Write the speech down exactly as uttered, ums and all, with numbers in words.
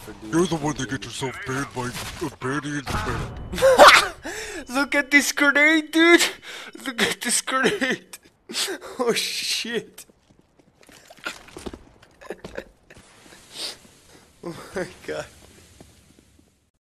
for doing You're the one that gets yourself banned by abandoning the man. Look at this grenade, dude! Look at this grenade! Oh shit! Oh my god.